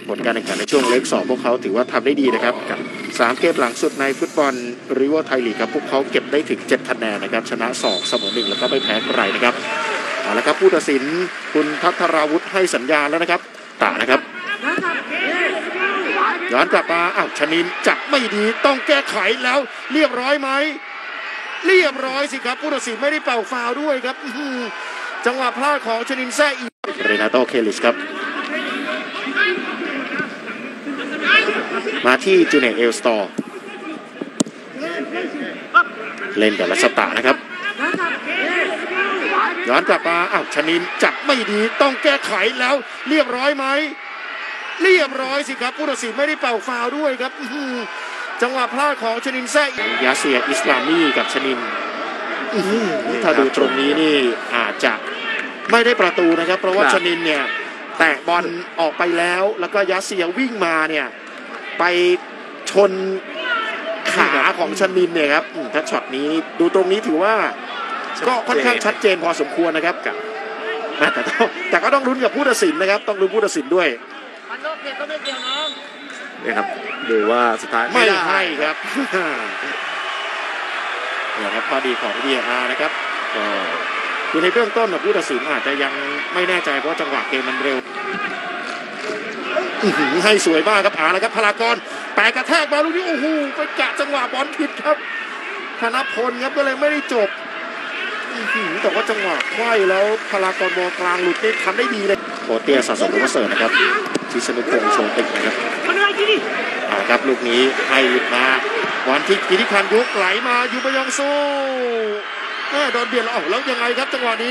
ผลการแข่งขันในช่วงเล็ก2พวกเขาถือว่าทำได้ดีนะครับ3เกมหลังสุดในฟุตบอลริเวอร์ไทยลีกครับพวกเขาเก็บได้ถึง7คะแนนนะครับชนะ2เสมอ1แล้วก็ไม่แพ้ใครนะครับแล้วครับผู้ตัดสินคุณทัศราวุฒิให้สัญญาณแล้วนะครับตะนะครับย้อนกลับมาชนินจับไม่ดีต้องแก้ไขแล้วเรียบร้อยไหมเรียบร้อยสิครับผู้ตัดสินไม่ได้เป่าฟาวล์ด้วยครับจังหวะพลาดของชนินแซ่อีเรนาโตเคลิสครับมาที่จูเนียร์เอลสตอร์เล่นกับรัชตะนะครับย้อนกลับมาชนินจับไม่ดีต้องแก้ไขแล้วเรียบร้อยไหมเรียบร้อยสิครับผู้ตัดสินไม่ได้เป่าฟาวล์ด้วยครับจังหวะพลาดของชนินแซ่ยาเซียอิสลามีกับชนินถ้าดูตรงนี้นี่อาจจะไม่ได้ประตูนะครับเพราะว่าชนินเนี่ยแตะบอลออกไปแล้วก็ยาเซียวิ่งมาเนี่ยไปชนขาของชนินเนี่ยครับถ้าช็อตนี้ดูตรงนี้ถือว่าก็ค่อนข้างชัดเจนพอสมควรนะครับแต่ก็ต้องลุ้นกับผู้ตัดสินนะครับต้องลุ้นผู้ตัดสินด้วยนี่ครับดูว่าสุดท้ายไม่ให้ครับเนี่ยครับข้อดีของ VAR นะครับก็คือในเบื้องต้นผู้ตัดสินอาจจะยังไม่แน่ใจเพราะจังหวะเกมมันเร็วให้สวยมากครับแล้วครับพลากรแปะกระแทกมาลูกนี้โอ้โหไปกะจังหวะบอลผิดครับธนพลครับก็เลยไม่ได้จบแต่ว่าจังหวะไขว้แล้วพลากรบอลกลางหลุดนี่ทำได้ดีเลยโคเตียสะสมลูกเสิร์ฟนะครับที่สนุกพงษ์โชว์ติกนะครับครับลูกนี้ให้หลุดมาบอลที่กิติพันธ์ยุกไหลมายูบยองซูโดนเบียดแล้วยังไงครับจังหวะนี้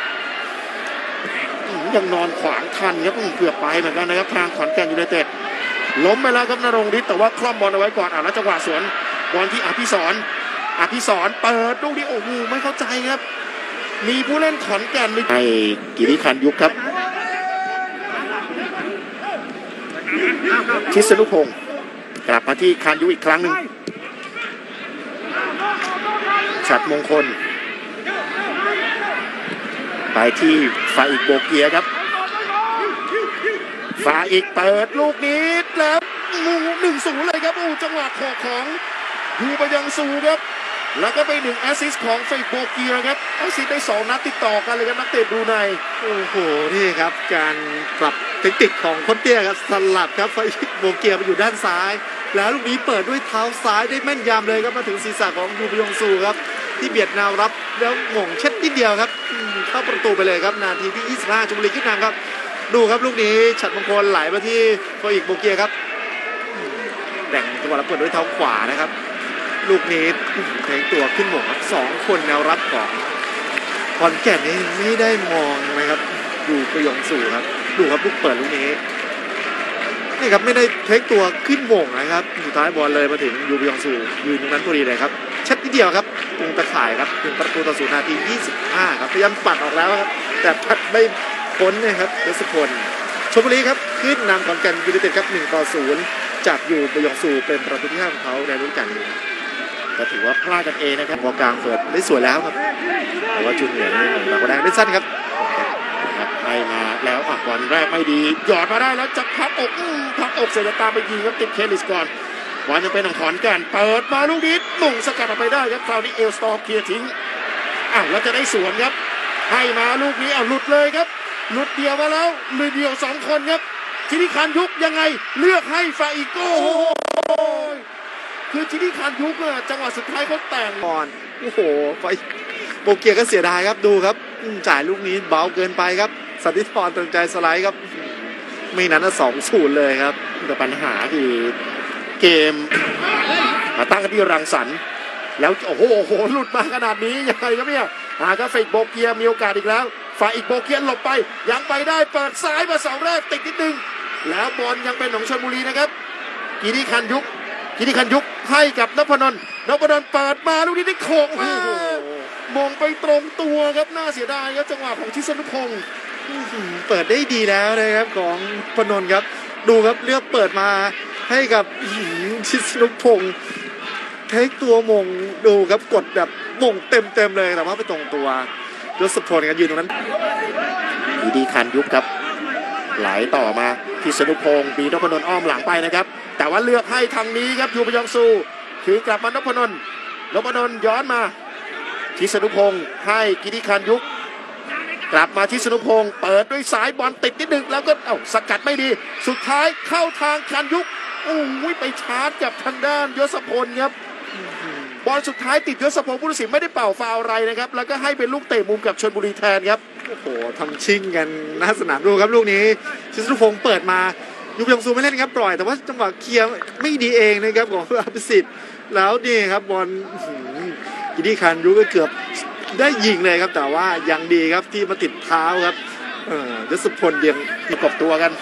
ยังนอนขวางทันครับเกือบไปเหมือนกันนะครับทางขอนแก่นยูไนเต็ดล้มไปแล้วครับนรงฤทธิ์แต่ว่าคล่อมบอลเอาไว้ก่อนแล้วจังหวะสวนบอลที่อภิสรเปิดลูกนี้โอ้โหไม่เข้าใจครับมีผู้เล่นขอนแก่นให้กิติพันธ์ยุกครับชิสนุพงศ์กลับมาที่คานยุอีกครั้งหนึ่งฉัตรมงคลไปที่ฟาอิกโบเกียครับฟาอิกเปิดลูกนี้แล้ว1-0เลยครับจังหวะของยูบยังซูครับแล้วก็ไป1แอสซิสต์ของฟาอิกโบเกียครับแอสซิสต์ได้2นัดติดต่อกันเลยครับนักเตะบรูไนโอ้โหนี่ครับการปรับเทคนิคของโค้ชเตี้ยครับสลับครับฟาอิกโบเกียไปอยู่ด้านซ้ายแล้วลูกนี้เปิดด้วยเท้าซ้ายได้แม่นยำเลยครับมาถึงศีรษะของยูบยังซูครับที่เบียดแนวรับแล้วหม่งเช็ดนิดเดียวครับเข้าประตูไปเลยครับนาทีที่25ชลบุรีขึ้นนำครับดูครับลูกนี้ฉัตรมงคลไหลมาที่ฟาอิกโบเกียครับแต่งจังหวะรับเปิดด้วยเท้าขวานะครับลูกนี้แทงตัวขึ้นหม่งครับ2คนแนวรับของขอนแก่นนี่ไม่ได้มองนะครับดูประยงสู่ครับดูครับลูกเปิดลูกนี้นี่ครับไม่ได้เทคตัวขึ้นหม่งนะครับสุดท้ายบอลเลยมาถึงยูบยองซูยืนตรงนั้นพอดีเลยครับชัดนิดเดียวครับตรงตะข่ายครับถึงประตูต่อ0นาที25ครับพยายามปัดออกแล้วครับแต่ปัดไม่พ้นนะครับยศพลชลบุรีครับขึ้นนำขอนแก่นยูไนเต็ดครับ1-0จากยูบยองซูเป็นประตูที่5ของเขาในฤดูกาลนี้ก็ถือว่าพลาดกันเองนะครับบอลกลางเปิดได้สวยแล้วครับแต่ว่าจุนเหนียร์นี่หลังแดงได้สั้นครับให้มาแล้วบอลแรกไม่ดีหยอดมาได้แล้วจะพับอกเสร็จตามไปยิงครับติดเคลิสก่อนบอลยังเป็นของขอนแก่นเปิดมาลูกนี้มุ่งสกัดออกไปได้ครับคราวนี้เอลสตอร์เคลียร์ทิ้งแล้วจะได้สวนครับให้มาลูกนี้หลุดเลยครับหลุดเดียวมาแล้วมือเดียว2คนครับชินิคานยุกยังไงเลือกให้ฟาอิโก้คือชินิคานยุกจังหวะสุดท้ายเขาแต่งบอลโอ้โหไฟโบเกียก็เสียดายครับดูครับจ่ายลูกนี้เบาเกินไปครับสันติธรตรงใจสไลด์ครับไม่นั้น2-0เลยครับแต่ปัญหาคือเกมมาตั้งกันที่รังสรรค์แล้วโอ้โหหลุดมาขนาดนี้ยังไงครับเนี่ยก็ฟาอิกโบเกียมีโอกาสอีกแล้วฟาอิกโบเกียหลบไปยังไปได้เปิดซ้ายมา2แรกติดนิดนึงแล้วบอลยังเป็นของชลบุรีนะครับกิติคันยุกให้กับนพนนท์เปิดมาลูกนี้ได้โขกมามองไปตรงตัวครับน่าเสียดายครับจังหวะของชิสนุพงศ์เปิดได้ดีแล้วนะครับของพนนท์ครับดูครับเลือกเปิดมาให้กับชิสนุพงศ์เทคตัวมงดูครับกดแบบมงเต็มเลยแต่ว่าไปตรงตัวยศพลกันยืนตรงนั้นดีคันยุกครับไหลต่อมาที่สนุพงศ์บีนพนนท์อ้อมหลังไปนะครับแต่ว่าเลือกให้ทางนี้ครับยูบยองซูคือกลับมานพนนท์ย้อนมาที่สนุพงศ์ให้กิติคันยุกกลับมาที่สนุพงศ์เปิดด้วยสายบอลติดนิดนึงแล้วก็สกัดไม่ดีสุดท้ายเข้าทางคันยุกโอ้ยไปชาร์จกับทางด้านยศพลครับบอลสุดท้ายติดยศพลผู้ตัดสินไม่ได้เป่าฟาวล์อะไรนะครับแล้วก็ให้เป็นลูกเตะมุมกับชลบุรีแทนครับโอ้โหทำชิงกันหน้าสนามดูครับลูกนี้ชิสรุพงศ์เปิดมายูบยองซูไม่เล่นครับปล่อยแต่ว่าจังหวะเคลียร์ไม่ดีเองนะครับของอภิสิทธิ์แล้วนี่ครับบอลกิติคันยุก็เกือบได้ยิงเลยครับแต่ว่ายังดีครับที่มาติดเท้าครับยศพลยังประกบตัวกัน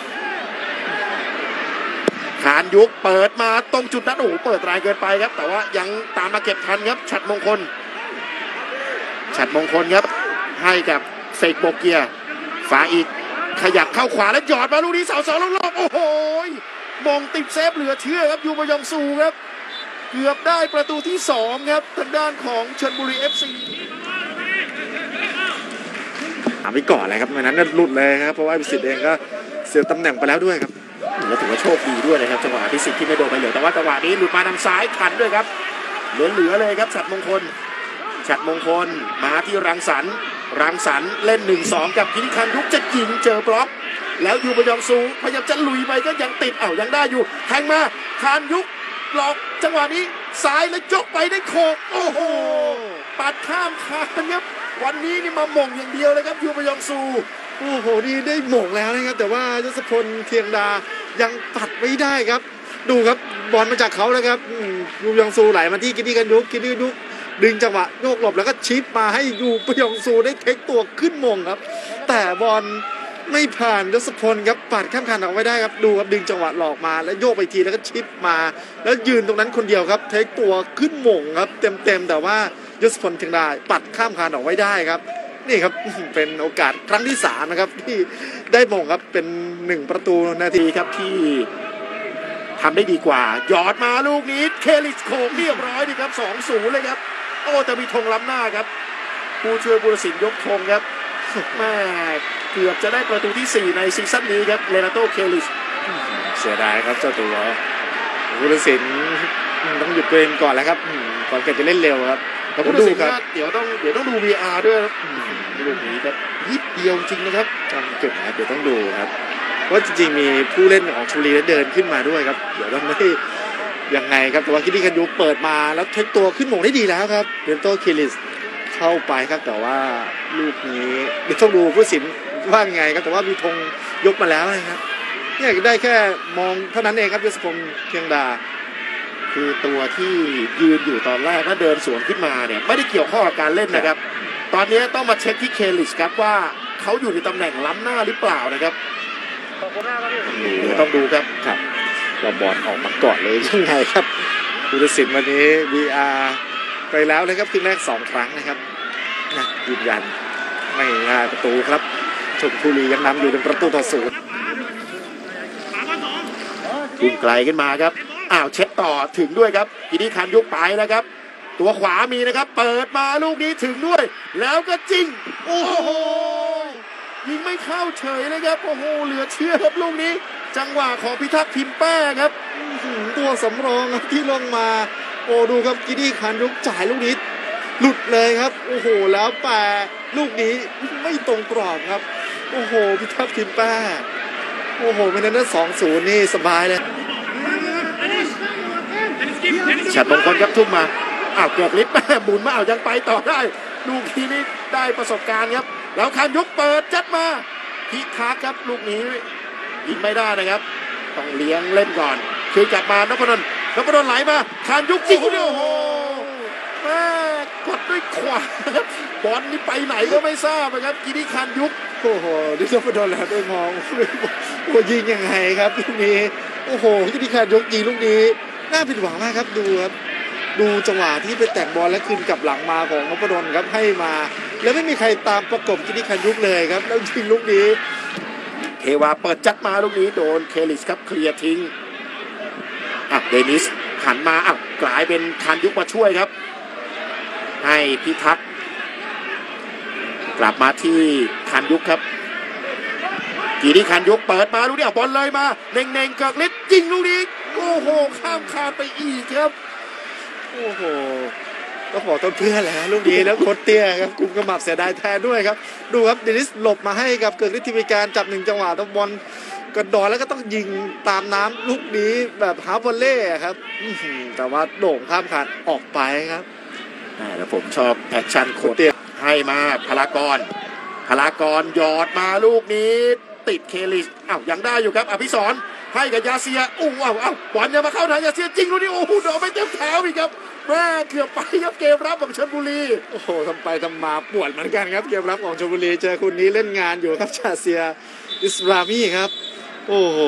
คานยุกเปิดมาตรงจุดนั้นโอ้โหเปิดแรงเกินไปครับแต่ว่ายังตามมาเก็บทันครับฉัตรมงคลครับให้กับเฟกโบเกียฝาอีกขยับเข้าขวาแล้วหยอดมาลูกนี้เสาสองลงโอ้โหมงติดเซฟเหลือเชื่อครับยูบยองซูครับเกือบได้ประตูที่2ครับทางด้านของชลบุรี FC ถามไปก่อนเลยครับไม่นั้นหลุดเลยครับเพราะว่าอภิสิทธิ์เองก็เสียตำแหน่งไปแล้วด้วยครับแล้วถือว่าโชคดีด้วยนะครับจังหวะอภิสิทธิ์ที่ไม่โดนไปเหลือแต่ว่าจังหวะนี้หลุดมาทางซ้ายทันด้วยครับเหลือเลยครับฉัตรมงคลมาที่รังสรรค์เล่น 1-2 กับกิติคันยุกจะยิงเจอบล็อกแล้วยูบยองซูพยายามจะลุยไปก็ยังติดยังได้อยู่แทงมาคันยุกหลอกจังหวะนี้ซ้ายแล้วยกไปได้โขกโอ้โหปัดข้ามคานครับวันนี้นี่มาหม่งอย่างเดียวเลยครับยูบยองซูโอ้โหนี่ได้หม่งแล้วนะครับแต่ว่ายศพลเทียงดายังปัดไม่ได้ครับดูครับบอลมาจากเขาแล้วครับยูบยองซูไหลมาที่กิติคันยุกดึงจังหวะโยกหลบแล้วก็ชิปมาให้ยูบยองซูได้เทคตัวขึ้นมงครับแต่บอลไม่ผ่านยศพลครับปัดข้ามคานออกไม่ได้ครับดูครับดึงจังหวะหลอกมาแล้วโยกไปทีแล้วก็ชิปมาแล้วยืนตรงนั้นคนเดียวครับเทคตัวขึ้นมงครับเต็มแต่ว่ายศพลเทียงดาปัดข้ามคานออกไม่ได้ครับนี่ครับเป็นโอกาสครั้งที่3นะครับที่ได้มงครับเป็น1ประตูนาทีครับที่ทำได้ดีกว่าหยอดมาลูกนี้เคลิชโคงเรียบร้อยดีครับ 2-0 เลยครับโอ้แต่มีธงล้ำหน้าครับผู้ช่วยผู้ตัดสินยกธงครับแม่เกือบจะได้ประตูที่4ในซีซั่นนี้ครับเลนาโตเคลิชเสียดายครับเจ้าตัวผู้ตัดสินต้องหยุดตัวเองก่อนแล้วครับก่อนแกจะเล่นเร็วครับต้องดูครับเดี๋ยวต้องดู VR ด้วยลูกนี้ครับยิบเดียวจริงนะครับจำเก็บนะเดี๋ยวต้องดูครับว่าจริงๆมีผู้เล่นของชลบุรีเดินขึ้นมาด้วยครับเดี๋ยวต้องไม่ยังไงครับแต่ว่ากิติคันยุกเปิดมาแล้วเทคตัวขึ้นหม่งได้ดีแล้วครับเลนโตเคลิสเข้าไปครับแต่ว่าลูกนี้ต้องดูผู้ตัดสินว่าไงครับแต่ว่ามีธงยกมาแล้วนะครับนี่ได้แค่มองเท่านั้นเองครับยศพลเทียงดาคือตัวที่ยืนอยู่ตอนแรกแล้วเดินสวนขึ้นมาเนี่ยไม่ได้เกี่ยวข้องกับการเล่นนะครับตอนนี้ต้องมาเช็คที่เคลิสครับว่าเขาอยู่ในตำแหน่งล้ำหน้าหรือเปล่านะครับต้องดูครับเราบอลออกมาก่อนเลยยังไงครับผู้ตัดสินวันนี้ VR ไปแล้วนะครับครึ่งแรก2ครั้งนะครับยืนยันไม่ได้ประตูครับชลบุรียังนำอยู่เป็นประตูต่อ0 พุ่งไกลขึ้นมาครับเช็ดต่อถึงด้วยครับกิติคันยุกไปแล้วครับตัวขวามีนะครับเปิดมาลูกนี้ถึงด้วยแล้วก็จริงโอ้โหยิงไม่เข้าเฉยเลยครับโอ้โหเหลือเชื่อครับลูกนี้จังหวะของพิทักษ์พิมพ์แป้ครับตัวสำรองที่ลงมาโอ้ดูครับกิติคันยุกจ่ายลูกนี้หลุดเลยครับโอ้โหแล้วแปะลูกนี้ไม่ตรงกรอบครับโอ้โหพิทักษ์พิมพ์แป้โอ้โหไม่นั้น 2-0 นี่สบายเลยฉัตรมงคลครับทุ่มมาเกือบลิฟต์หมุนมายังไปต่อได้ลูกทีนี้ได้ประสบการณ์ครับแล้วคันยุกเปิดจัดมาพิทักษ์ครับลูกนี้ยิงไม่ได้นะครับต้องเลี้ยงเล่นก่อนคือกลับมานพดลไหลมาคันยุกยิงโอ้โหแม่กดด้วยขวาบอลนี่ไปไหนก็ไม่ทราบนะครับกิติคันยุกโอ้โหดิฉันพดลแล้วได้มองโอ้ยิงยังไงครับลูกนี้โอ้โหกิติคันยุกยิงลูกนี้น่าผิดหวังมากครับดูครับดูจังหวะที่ไปแตะบอลและคืนกลับหลังมาของนพดลครับให้มาแล้วไม่มีใครตามประกบกิติคันยุกเลยครับแล้วยิงลูกนี้เทวาเปิดจัดมาลูกนี้โดนเคลิสครับเคลียร์ทิ้งเดนิสหันมากลายเป็นคันยุกมาช่วยครับให้พิทักษ์กลับมาที่คันยุกครับกีดิคันยกเปิดมาลูกนี้บอลเลยมาเน่งๆเกิกฤทธิ์ยิงลูกนี้โอ้โหข้ามคานไปอีกครับโอ้โหก็ขอโทษเพื่อนแหละลูกนี้แล้วโคตรเตี้ยครับกุมกระหมับเสียดายแทนด้วยครับดูครับเดนิสหลบมาให้กับเกิดฤทธิ์ทีวีการจับ1จังหวะต้องบอลกระดอนแล้วก็ต้องยิงตามน้ำลูกนี้แบบฮาร์ฟวอลเล่ครับแต่ว่าโด่งข้ามคานออกไปครับแล้วผมชอบแพชชั่นโคตรเตี้ยให้มาพลากรหยอดมาลูกนี้ติดเคลิสยังได้อยู่ครับอภิสรให้กับยาเซียบอลยังมาเข้าทางยาเซียจริงลูกนี้โอ้โหโดนไปเต็มแถวอีกครับแม่เกือบไปครับเกมรับของชลบุรีโอ้โหทำไปทำมาปวดเหมือนกันครับเกมรับของชลบุรีเจอคุณนี้เล่นงานอยู่ครับชาเซียอิสรามีครับโอ้โห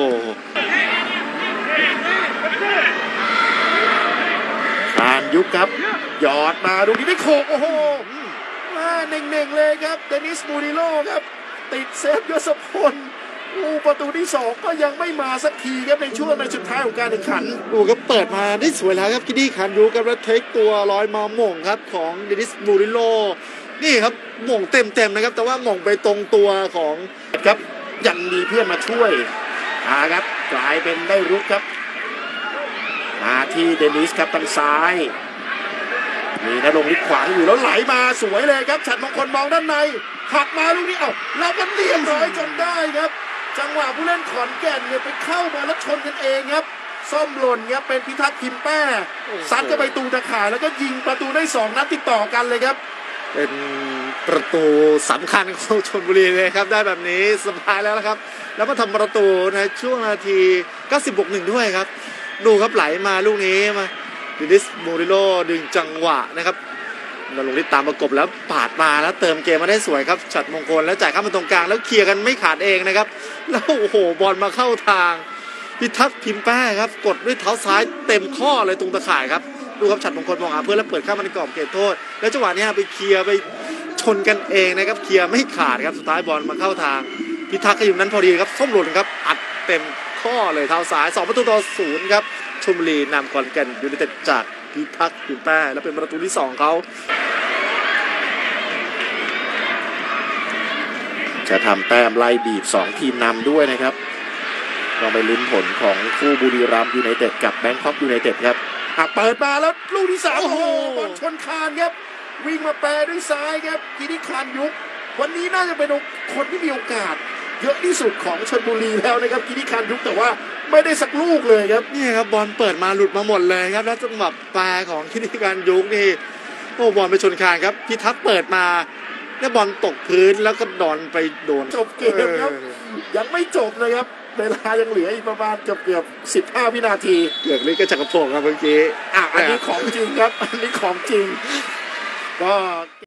ผ่านยุคครับหยอดมาลูกนี้ได้โขกโอ้โหเน่งๆเลยครับเดนิสมูริโลครับติดเซฟยศพลประตูที่2ก็ยังไม่มาสักทีครับในช่วงในสุดท้ายของการแข่งขันดูครับเปิดมาได้สวยแล้วครับกิดี้คันยูกับแล้วเทคตัวลอยมาหม่งครับของเดนิสมูริโลนี่ครับหม่งเต็มนะครับแต่ว่าหม่งไปตรงตัวของครับยังมีเพื่อนมาช่วยครับกลายเป็นได้รุกครับมาที่เดนิสครับทางซ้ายมีนรงฤทธิ์ขวางอยู่แล้วไหลมาสวยเลยครับฉัตรมงคลมองด้านในหักมาลูกนี้แล้วก็เรียบร้อยจนได้ครับจังหวะผู้เล่นขอนแก่นเนี่ยไปเข้ามาแล้วชนกันเองครับซ่อมหล่นครับเป็นพิทักษ์พิมพ์แป้ซัดก็ไปตูตะข่ายแล้วก็ยิงประตูได้2นัดติดต่อกันเลยครับเป็นประตูสำคัญของชลบุรีเลยครับได้แบบนี้สบายแล้วนะครับแล้วมาทำประตูในช่วงนาที90+1ด้วยครับดูครับไหลมาลูกนี้มาเดนิสมูริโลดึงจังหวะนะครับเราลงที่ตามประกบแล้วปาดมาแล้วเติมเกมมาได้สวยครับฉัตรมงคลแล้วจ่ายเข้ามาตรงกลางแล้วเคลียร์กันไม่ขาดเองนะครับแล้วโอ้โหบอลมาเข้าทางพิทักษ์พิมพ์แป้ครับกดด้วยเท้าซ้ายเต็มข้อเลยตรงตะข่ายครับดูครับฉัตรมงคลมองหาเพื่อนแล้วเปิดเข้ามาในกรอบเขตโทษแล้วจังหวะนี้ไปเคลียร์ไปชนกันเองนะครับเคลียร์ไม่ขาดครับสุดท้ายบอลมาเข้าทางพิทักษ์ก็อยู่นั้นพอดีครับส้มหล่นครับอัดเต็มข้อเลยเท้าซ้าย2-0ครับชลบุรีนำขอนแก่นยูไนเต็ดจากพิทักษ์พิมพ์แป้แล้วเป็นประตูที่2เขาจะทำแต้มไล่บีบ2ทีมนำด้วยนะครับต้องไปลุ้นผลของคู่บุรีรัมย์ยูไนเต็ดกับแบงคอกยูไนเต็ดครับเปิดมาแล้วลูกที่3โอ้โหบอลชนคานครับวิ่งมาแปรด้วยซ้ายครับกิติคันยุกวันนี้น่าจะเป็นคนที่มีโอกาสเยอะที่สุดของชลบุรีแล้วนะครับกิติคันยุกแต่ว่าไม่ได้สักลูกเลยครับนี่ครับบอลเปิดมาหลุดมาหมดเลยครับแล้วจังหวะแปรของกิติคันยุกนี่โอ้บอลไปชนคานครับพิทักษ์เปิดมาแล้วบอลตกพื้นแล้วก็ดอนไปโดนจบเกมครับยังไม่จบเลยครับเวลายังเหลืออีกประมาณเกือบ15วินาทีเกือบนี้ก็จักรพงศ์ครับเมื่อกี้อันนี้ของจริงครับอันนี้ของจริงก็